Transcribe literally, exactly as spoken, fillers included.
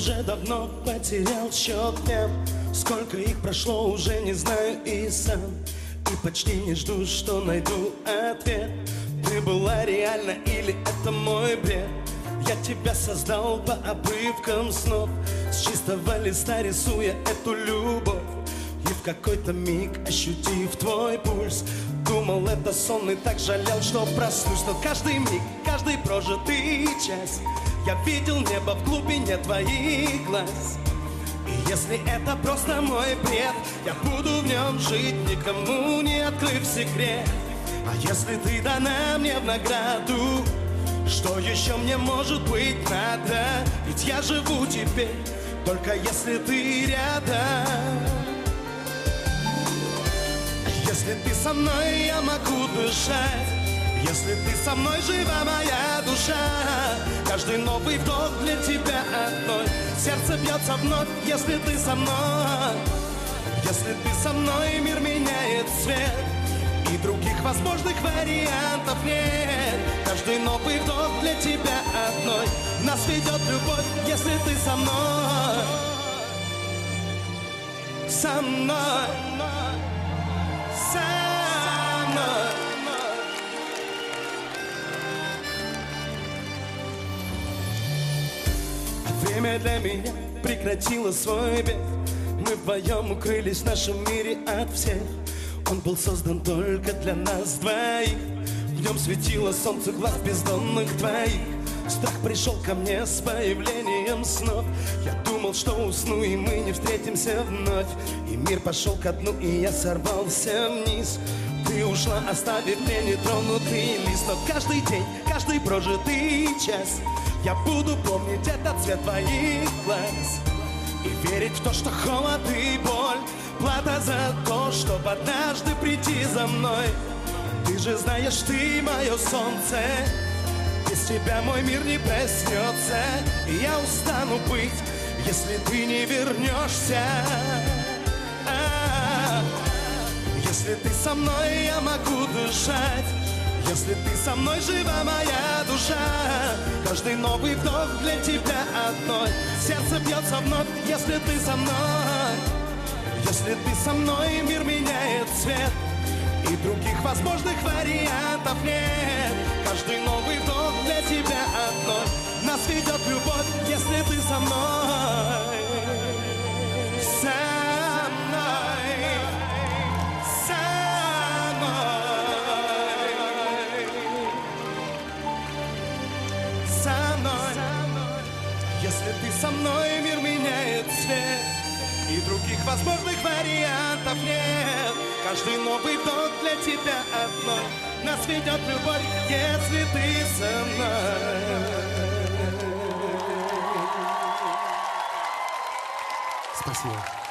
уже давно потерял счет дням. Сколько их прошло, уже не знаю и сам. И почти не жду, что найду ответ. Ты была реальна или это мой бред? Я тебя создал по обрывкам снов, с чистого листа рисуя эту любовь. И в какой-то миг, ощутив твой пульс, думал, это сон, и так жалел, что проснусь. Но каждый миг, каждый прожитый час я видел небо в глубине твоих глаз. И если это просто мой бред, я буду в нем жить, никому не открыв секрет. А если ты дана мне в награду, что еще мне может быть надо? Ведь я живу теперь только если ты рядом. Если ты со мной, я могу дышать. Если ты со мной, жива моя душа. Каждый новый вдох для тебя одной. Сердце бьется вновь, если ты со мной. Если ты со мной, мир меняет цвет, и других возможных вариантов нет. Каждый новый вдох для тебя одной. Нас ведет любовь, если ты со мной. Со мной. Со мной. Время для меня прекратило свой бег. Мы вдвоем укрылись в нашем мире от всех. Он был создан только для нас двоих. В нем светило солнце глаз бездонных твоих. Страх пришел ко мне с появлением снов. Я думал, что усну, и мы не встретимся вновь. И мир пошел ко дну, и я сорвался вниз. Ты ушла, оставив мне нетронутый лист. Но каждый день, каждый прожитый час я буду помнить этот цвет твоих глаз. И верить в то, что холод и боль плата за то, чтобы однажды прийти за мной. Ты же знаешь, ты мое солнце. Без тебя мой мир не проснется. И я устану быть, если ты не вернешься. А-а-а. Если ты со мной, я могу дышать. Если ты со мной, жива моя душа. Каждый новый вдох для тебя одной. Сердце бьется вновь, если ты со мной. Если ты со мной, мир меняет цвет, и других возможных вариантов нет. Каждый новый вдох для тебя одной. Нас ведет любовь, если ты со мной. Со мной. Со мной. Со мной. Если ты со мной, мир меняет цвет, и других возможных вариантов нет. Каждый новый вдох для тебя одной. Нас ведет любовь, если ты со мной. Спасибо.